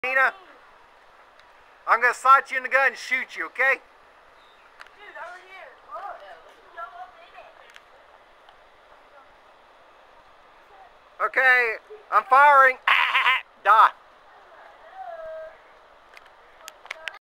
Tina, I'm gonna sight you in the gun and shoot you, okay? Dude, over here. Look. Go up in it. Okay, I'm firing. Die.